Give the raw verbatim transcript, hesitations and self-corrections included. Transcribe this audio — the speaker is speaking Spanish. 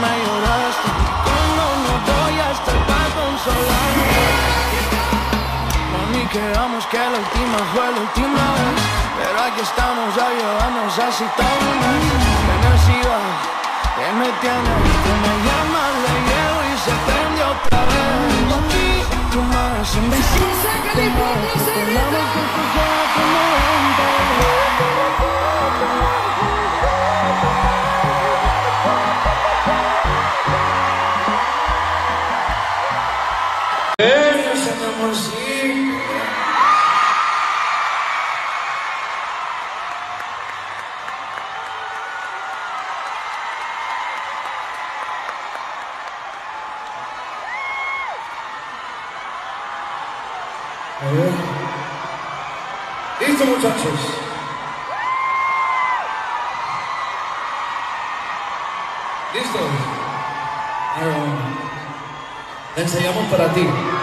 me lloraste, cuando no voy a estar para consolarte. Mami, quedamos que la última fue la última vez, pero aquí estamos ya llevándonos así todo un mes. Que me siga, que me tiene, que me llama, le llevo y se prende otra vez. Tú más en vez de que esperamos que esto sea como antes. Ven, ese mi amorcito. A ver. Listo, muchachos. ¿Listo? Ah, ensayamos para ti.